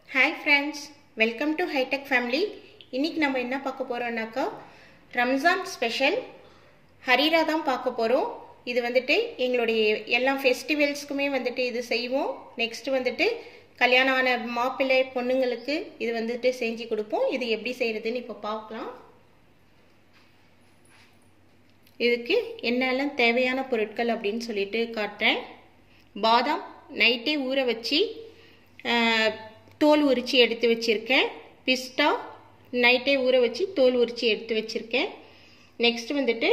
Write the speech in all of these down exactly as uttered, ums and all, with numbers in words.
Hi friends, welcome to High Tech Family. இன்னைக்கு நம்ம என்ன பார்க்க போறோம்னாக்கா ரம்ஜான் ஸ்பெஷல் ஹரீரா தான் பார்க்க போறோம். இது வந்துட்டு எங்களுடைய எல்லா ஃபெஸ்டிவல்ஸ்க்குமே வந்துட்டு இது செய்வோம். நெக்ஸ்ட் வந்துட்டு கல்யாணம் ஆன மாப்பிள்ளை பொண்ணுங்களுக்கு இது வந்துட்டு செஞ்சு கொடுப்போம். இது எப்படி செய்யறதுன்னு இப்போ பார்க்கலாம். இதுக்கு என்னெல்லாம் தேவையான பொருட்கள் அப்படின்னு சொல்லிட்டு காட்டுறேன். பாதாம் நைட்டே ஊற வச்சு தோல் உரிச்சி எடுத்து வச்சிருக்கேன். பிஸ்தா நைட்டே ஊற வச்சு தோல் உரிச்சி எடுத்து வச்சிருக்கேன். நெக்ஸ்ட் வந்துட்டு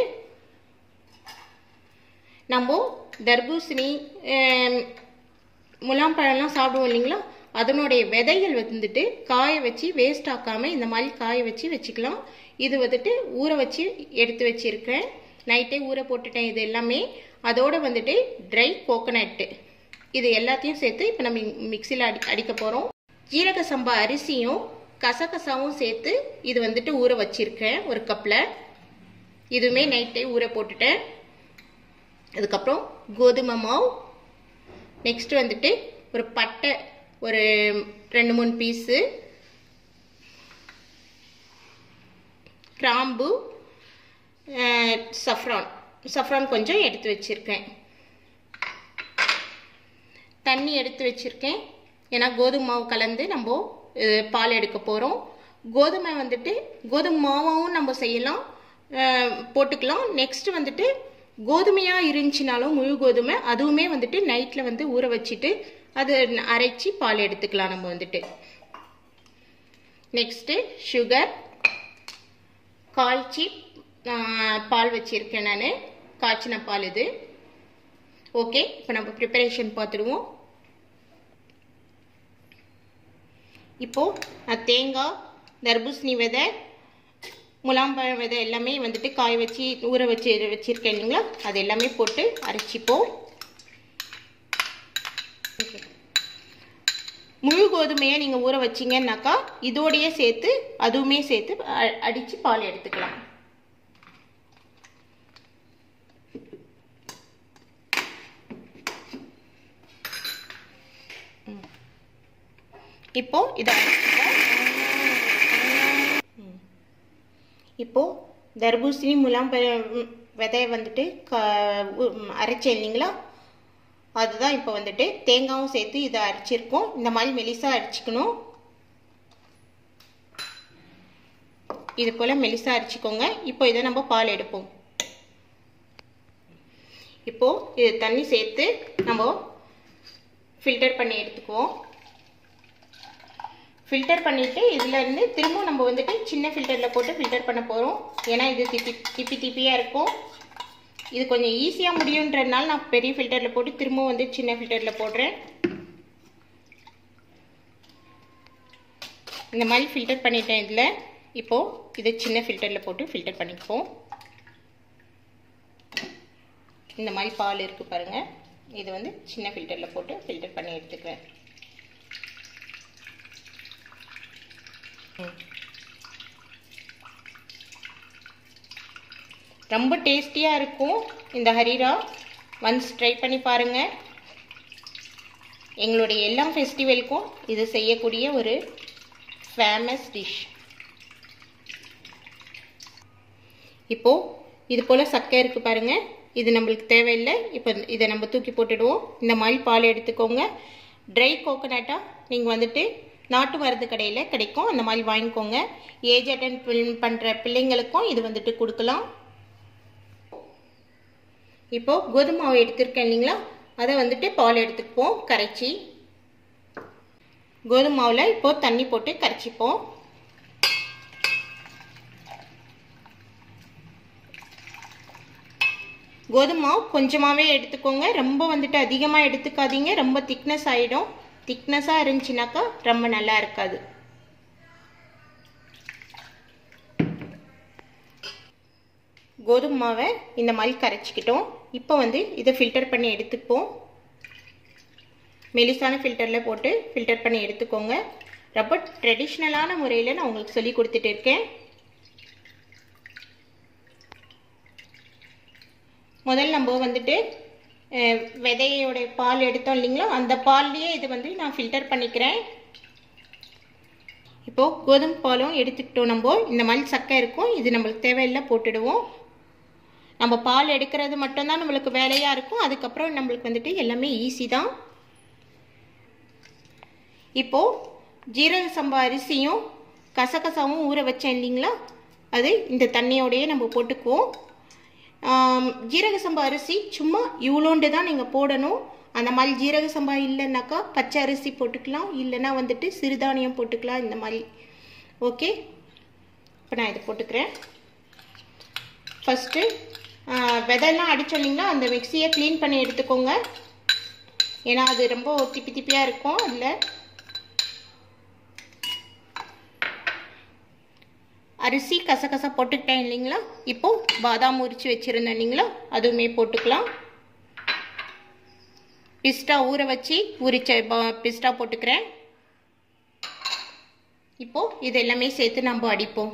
நம்ம தர்பூசணி முலாம்பழம்லாம் சாப்பிடுவோம் இல்லைங்களா, அதனுடைய விதைகள் வந்துட்டு காய வச்சு வேஸ்ட் ஆக்காமல் இந்த மாதிரி காய வச்சு வச்சுக்கலாம். இது வந்துட்டு ஊற வச்சு எடுத்து வச்சிருக்கேன். நைட்டே ஊற போட்டுட்டேன் இது எல்லாமே. அதோடு வந்துட்டு ட்ரை கோகோனட்டு இது எல்லாத்தையும் சேர்த்து இப்போ நம்ம மிக்சியில் அடி அடிக்க போகிறோம். ஜீரக சம்பா அரிசியும் கசகசாவும் சேர்த்து இது வந்துட்டு ஊற வச்சிருக்கேன் ஒரு கப்பில். இதுவுமே நைட்டே ஊற போட்டுட்டேன். அதுக்கப்புறம் கோதுமை மாவு, நெக்ஸ்ட் வந்துட்டு ஒரு பட்டை ஒரு ரெண்டு மூணு பீஸு, கிராம்பு, சஃப்ரான் சஃப்ரான் கொஞ்சம் எடுத்து வச்சிருக்கேன். தண்ணி எடுத்து வச்சிருக்கேன். ஏன்னா கோதுமை மாவு கலந்து நம்ம பால் எடுக்க போகிறோம். கோதுமை வந்துட்டு கோதுமை மாவும் நம்ம செய்யலாம், போட்டுக்கலாம். நெக்ஸ்ட் வந்துட்டு கோதுமையாக இருந்துச்சுனாலும் முழு கோதுமை அதுவுமே வந்துட்டு நைட்டில் வந்து ஊற வச்சுட்டு அது அரைச்சி பால் எடுத்துக்கலாம் நம்ம வந்துட்டு. நெக்ஸ்ட்டு சுகர், காய்ச்சி பால் வச்சுருக்கேன் நான், காய்ச்சின பால் இது. ஓகே, இப்போ நம்ம ப்ரிப்பரேஷன் பார்த்துடுவோம். இப்போது தேங்காய், தர்பூசணி விதை, முலாம்பழம் விதை எல்லாமே வந்துட்டு காய வச்சு ஊற வச்சு வச்சுருக்கேன் இல்லைங்களா, அது எல்லாமே போட்டு அரைச்சிப்போம். முழு கோதுமையை நீங்கள் ஊற வச்சிங்கன்னாக்கா இதோடையே சேர்த்து அதுவுமே சேர்த்து அடித்து பால் எடுத்துக்கலாம். இப்போ இதை இப்போ தர்பூசணி முலாம்பழம் விதையை வந்துட்டு அரைச்சேன் இல்லைங்களா, அதுதான் இப்போ வந்துட்டு தேங்காயும் சேர்த்து இதை அரைச்சிருக்கோம். இந்த மாதிரி மெலிசா அரைச்சிக்கணும். இது போல் மெலிசா அரைச்சிக்கோங்க. இப்போ இதை நம்ம பால் எடுப்போம். இப்போ இது தண்ணி சேர்த்து நம்ம ஃபில்டர் பண்ணி எடுத்துக்குவோம். ஃபில்டர் பண்ணிவிட்டு இதிலேருந்து திரும்ப நம்ம வந்துட்டு சின்ன ஃபில்டரில் போட்டு ஃபில்டர் பண்ண போகிறோம். ஏன்னா இது திப்பி திப்பி திப்பியாக இருக்கும். இது கொஞ்சம் ஈஸியாக முடியுன்றதுனால நான் பெரிய ஃபில்டரில் போட்டு திரும்ப வந்து சின்ன ஃபில்டரில் போடுறேன். இந்த மாதிரி ஃபில்டர் பண்ணிட்டேன் இதில். இப்போது இதை சின்ன ஃபில்டரில் போட்டு ஃபில்டர் பண்ணிக்குவோம். இந்த மாதிரி பால் இருக்குது பாருங்கள், இது வந்து சின்ன ஃபில்டரில் போட்டு ஃபில்டர் பண்ணி எடுத்துக்கிறேன். ரொம்ப டேஸ்டியாக இருக்கும் இந்த ஹரீரா. ஒன்ஸ் ட்ரை பண்ணி பாருங்கள். எங்களுடைய எல்லா ஃபெஸ்டிவலுக்கும் இது செய்யக்கூடிய ஒரு ஃபேமஸ் டிஷ். இப்போது இது போல் சக்கை இருக்குது பாருங்கள், இது நம்மளுக்கு தேவையில்லை. இப்போ இதை நம்ம தூக்கி போட்டுடுவோம். இந்த மாதிரி பால் எடுத்துக்கோங்க. ட்ரை கோகோனட்டாக நீங்கள் வந்துட்டு நாட்டு மருந்து கடையில் கிடைக்கும், அந்த மாதிரி வாங்கிக்கோங்க. ஏஜ் அட்டன் பண்ணுற பிள்ளைங்களுக்கும் இது வந்துட்டு கொடுக்கலாம். இப்போது கோதுமை மாவு எடுத்துருக்கேன் இல்லைங்களா, அதை வந்துட்டு பால் எடுத்துப்போம் கரைச்சி. கோதுமை மாவில் இப்போது தண்ணி போட்டு கரைச்சிப்போம். கோதுமை மாவு கொஞ்சமாகவே எடுத்துக்கோங்க. ரொம்ப வந்துட்டு அதிகமாக எடுத்துக்காதீங்க, ரொம்ப திக்னஸ் ஆகிடும். திக்னஸாக இருந்துச்சுனாக்கா ரொம்ப நல்லா இருக்காது. கோதுமை மாவை இந்த மாதிரி கரைச்சிக்கிட்டோம். இப்போ வந்து இதை ஃபில்டர் பண்ணி எடுத்துப்போம். மெலிசான ஃபில்டரில் போட்டு ஃபில்டர் பண்ணி எடுத்துக்கோங்க. ரொம்ப ட்ரெடிஷ்னலான முறையில் நான் உங்களுக்கு சொல்லி கொடுத்துட்டு இருக்கேன். முதல்ல நம்ம வந்துட்டு விதையோட பால் எடுத்தோம் இல்லைங்களா, அந்த பால்லையே இது வந்து நான் ஃபில்டர் பண்ணிக்கிறேன். இப்போது கோதுமை பாலும் எடுத்துக்கிட்டோம். நம்ம இந்த மாதிரி சக்கை இருக்கும், இது நம்மளுக்கு தேவையில்லை போட்டுடுவோம். நம்ம பால் எடுக்கிறது மட்டும்தான் நம்மளுக்கு வேலையாக இருக்கும். அதுக்கப்புறம் நம்மளுக்கு வந்துட்டு எல்லாமே ஈஸி தான். இப்போது ஜீரக சம்பா அரிசியும் கசகசாவும் ஊற வச்சேன் இல்லைங்களா, அது இந்த தண்ணியோடையே நம்ம போட்டுக்குவோம். ஜீரக சம்பா அரிசி சும்மா இவ்வளோண்டு தான் நீங்கள் போடணும். அந்த மாதிரி ஜீரக சம்பா இல்லைன்னாக்கா பச்சை அரிசி போட்டுக்கலாம், இல்லைன்னா வந்துட்டு சிறுதானியம் போட்டுக்கலாம் இந்த மாதிரி. ஓகே, இப்போ நான் இதை போட்டுக்கிறேன். ஃபஸ்ட்டு விதையெல்லாம் அடித்தோம் இல்லைங்களா, அந்த மிக்சியை க்ளீன் பண்ணி எடுத்துக்கோங்க. ஏன்னா அது ரொம்ப திப்பி திப்பியாக இருக்கும். அதில் அரிசி கசகசா போட்டுக்கிட்டேன் இல்லைங்களா. இப்போது பாதாம் உரித்து வச்சுருந்தேன் இல்லைங்களா, அதுவுமே போட்டுக்கலாம். பிஸ்டா ஊற வச்சு உரிச்ச பிஸ்டா போட்டுக்கிறேன். இப்போது இது எல்லாமே சேர்த்து நம்ம அடிப்போம்.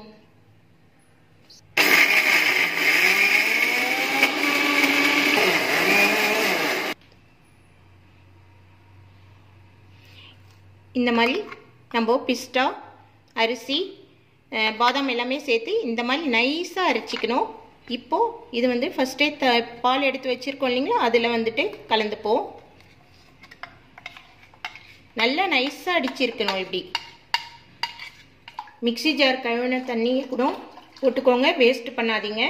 இந்த மாதிரி நம்ம பிஸ்டா அரிசி பாதாம் எல்லாமே சேர்த்து இந்த மாதிரி நைஸாக அரைச்சிக்கணும். இப்போது இது வந்து ஃபஸ்ட்டே த பால் எடுத்து வச்சுருக்கோம் இல்லைங்களா, அதில் வந்துட்டு கலந்துப்போம். நல்லா நைஸாக அடிச்சிருக்கணும். இப்படி மிக்சி ஜார் கழுவின தண்ணியை கூட போட்டுக்கோங்க, வேஸ்ட் பண்ணாதீங்க.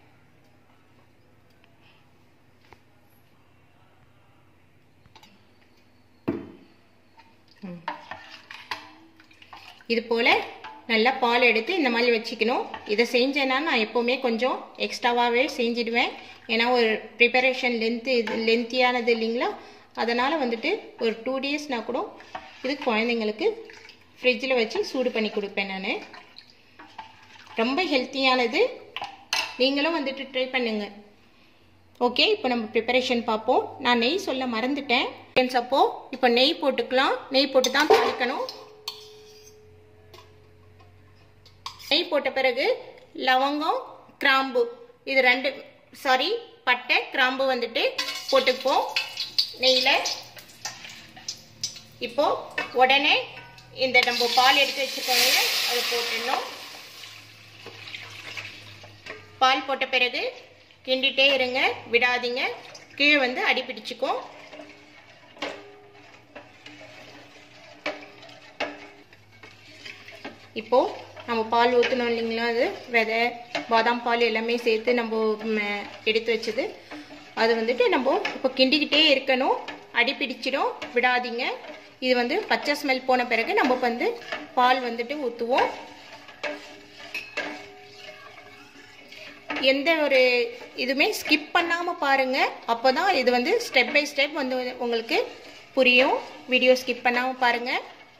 இது போல் நல்லா பால் எடுத்து இந்த மாதிரி வச்சுக்கணும். இதை செஞ்சேன்னா நான் எப்போவுமே கொஞ்சம் எக்ஸ்ட்ராவாகவே செஞ்சிடுவேன். ஏன்னா ஒரு ப்ரிப்பரேஷன் லென்த்து இது லென்த்தியானது இல்லைங்களா, அதனால் வந்துட்டு ஒரு டூ டேஸ்னால் கூட இது குழந்தைங்களுக்கு ஃப்ரிட்ஜில் வச்சு சூடு பண்ணி கொடுப்பேன் நான். ரொம்ப ஹெல்த்தியானது, நீங்களும் வந்துட்டு ட்ரை பண்ணுங்கள். ஓகே, இப்போ நம்ம ப்ரிப்பரேஷன் பார்ப்போம். நான் நெய் சொல்ல மறந்துட்டேன். அப்போ இப்போ நெய் போட்டுக்கலாம். நெய் போட்டு தான் தாளிக்கணும். நெய் போட்ட பிறகு லவங்கம் கிராம்பு இது ரெண்டு சாரி பட்டை கிராம்பு வந்துட்டு போட்டுப்போம் நெய்யில். இப்போ உடனே இந்த நம்ம பால் எடுத்து வச்சுக்கோங்க, அது போட்டுடணும். பால் போட்ட பிறகு கிண்டிகிட்டே இருங்க, விடாதீங்க, கீழே வந்து அடி பிடிச்சிக்கும். இப்போது நம்ம பால் ஊற்றணும் இல்லைங்களா, அது விதை பாதாம் பால் எல்லாமே சேர்த்து நம்ம எடுத்து வச்சது. அது வந்துட்டு நம்ம இப்போ கிண்டிக்கிட்டே இருக்கணும், அடி பிடிச்சிடும், விடாதீங்க. இது வந்து பச்சை ஸ்மெல் போன பிறகு நம்ம வந்து பால் வந்துட்டு ஊற்றுவோம். எந்த ஒரு இதுவுமே ஸ்கிப் பண்ணாமல் பாருங்கள், அப்போ தான் இது வந்து ஸ்டெப் பை ஸ்டெப் வந்து உங்களுக்கு புரியும். வீடியோ ஸ்கிப் பண்ணாமல் பாருங்கள்.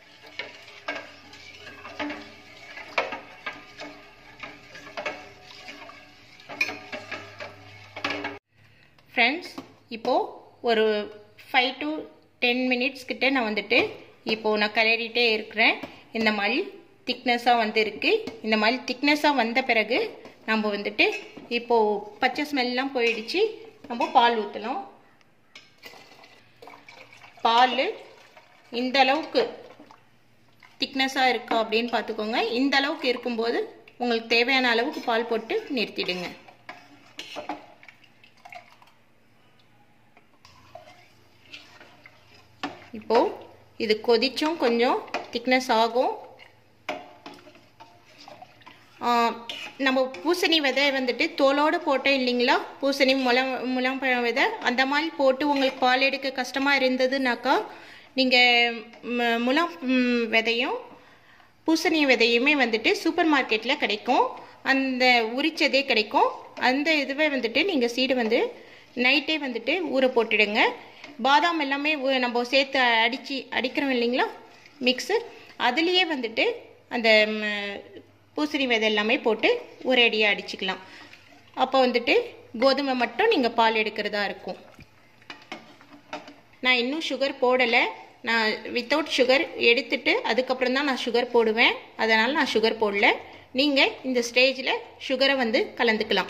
ஃப்ரெண்ட்ஸ், இப்போது ஒரு ஃபைவ் டு டென் மினிட்ஸ் கிட்டே நான் வந்துட்டு இப்போது நான் கிளறிட்டே இருக்கிறேன். இந்த மாதிரி திக்னஸாக வந்து இருக்குது. இந்த மாதிரி திக்னஸாக வந்த பிறகு நம்ம வந்துட்டு இப்போது பச்சை ஸ்மெல்லாம் போயிடுச்சு, நம்ம பால் ஊற்றலாம். பால் இந்த அளவுக்கு திக்னஸாக இருக்கா அப்படின்னு பார்த்துக்கோங்க. இந்த அளவுக்கு இருக்கும்போது உங்களுக்கு தேவையான அளவுக்கு பால் போட்டு நிறுத்திடுங்க. இப்போது இது கொதிச்சும் கொஞ்சம் திக்னஸ் ஆகும். நம்ம பூசணி விதை வந்துட்டு தோலோடு போட்டோம் இல்லைங்களா, பூசணி முளம் முளம்பழம் விதை அந்த மாதிரி போட்டு உங்களுக்கு பால் எடுக்க கஷ்டமாக இருந்ததுனாக்கா நீங்கள் முளம் விதையும் பூசணி விதையுமே வந்துட்டு சூப்பர் மார்க்கெட்டில் கிடைக்கும், அந்த உரிச்சதே கிடைக்கும். அந்த இதுவே வந்துட்டு நீங்கள் சீடு வந்து நைட்டே வந்துட்டு ஊற போட்டுடுங்க. பாதாம் எல்லாமே நம்ம சேர்த்து அடித்து அடிக்கிறோம் இல்லைங்களா மிக்ஸு, அதுலேயே வந்துட்டு அந்த பூசணி விதை எல்லாமே போட்டு ஒரேடியாக அடிச்சுக்கலாம். அப்போ வந்துட்டு கோதுமை மட்டும் நீங்கள் பால் எடுக்கிறதா இருக்கும். நான் இன்னும் சுகர் போடலை, நான் வித்தவுட் சுகர் எடுத்துட்டு அதுக்கப்புறம் தான் நான் சுகர் போடுவேன், அதனால் நான் சுகர் போடல. நீங்கள் இந்த ஸ்டேஜில் சுகரை வந்து கலந்துக்கலாம்.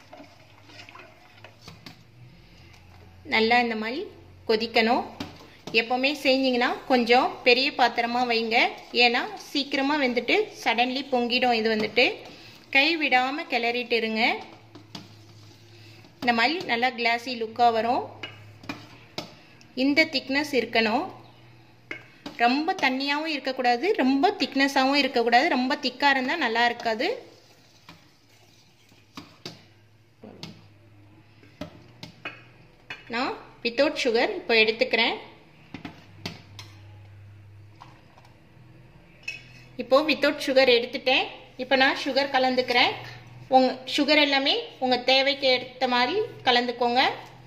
நல்லா இந்த மாதிரி கொதிக்கணும். எப்போவுமே செஞ்சீங்கன்னா கொஞ்சம் பெரிய பாத்திரமாக வைங்க. ஏன்னா சீக்கிரமாக வந்துட்டு சடன்லி பொங்கிடும். இது வந்துட்டு கை விடாமல் கிளறிட்டு இருங்க. இந்த மாதிரி நல்லா கிளாஸி லுக்காக வரும். இந்த திக்னஸ் இருக்கணும். ரொம்ப தண்ணியாகவும் இருக்கக்கூடாது, ரொம்ப திக்னஸாகவும் இருக்கக்கூடாது. ரொம்ப திக்காக இருந்தால் நல்லா இருக்காது. நான் வித்தவுட் சுகர் இப்போ எடுத்துக்கிறேன். இப்போ வித்தவுட் சுகர் எடுத்துட்டேன். இப்போ நான் சுகர் கலந்துக்கிறேன். உங்க சுகர் எல்லாமே உங்கள் தேவைக்கு ஏற்ற மாதிரி கலந்துக்கோங்க.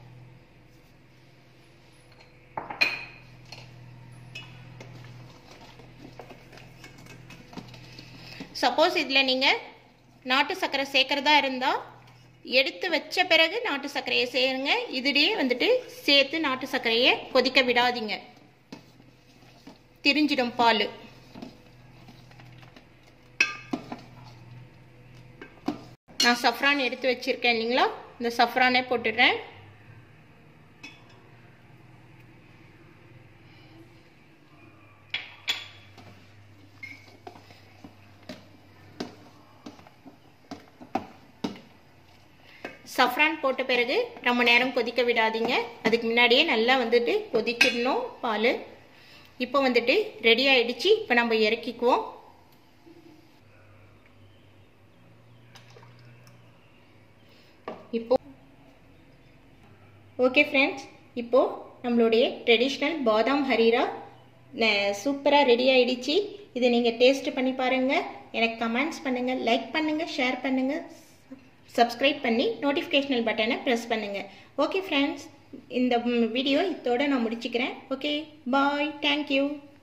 சப்போஸ் இதில் நீங்கள் நாட்டு சர்க்கரை சேர்க்குறதா இருந்தால் எடுத்து வச்ச பிறகு நாட்டு சர்க்கரையை சேருங்க. இதுலேயே வந்துட்டு சேர்த்து நாட்டு சர்க்கரையை கொதிக்க விடாதீங்க, திரிஞ்சிடும் பால். நான் சஃப்ரான் எடுத்து வச்சிருக்கேன் இல்லைங்களா, இந்த சஃப்ரானே போட்டுடுறேன். சஃப்ரான் போட்ட பிறகு ரொம்ப நேரம் கொதிக்க விடாதீங்க. அதுக்கு முன்னாடியே நல்லா வந்துட்டு கொதிச்சிடணும் பால். இப்போ வந்துட்டு ரெடி ஆயிடுச்சு. இப்போ நம்ம இறக்கிக்குவோம். இப்போ ஓகே ஃப்ரெண்ட்ஸ், இப்போ நம்மளுடைய ட்ரெடிஷ்னல் பாதாம் ஹரீரா சூப்பராக ரெடி ஆயிடுச்சு. இதை நீங்கள் டேஸ்ட் பண்ணி பாருங்கள். எனக்கு கமெண்ட்ஸ் பண்ணுங்கள், லைக் பண்ணுங்கள், ஷேர் பண்ணுங்கள், சப்ஸ்கிரைப் பண்ணி நோட்டிஃபிகேஷனல் பட்டனை ப்ரெஸ் பண்ணுங்கள். ஓகே ஃப்ரெண்ட்ஸ், இந்த வீடியோ இதோட நான் முடிச்சுக்கிறேன். Okay, bye, thank you.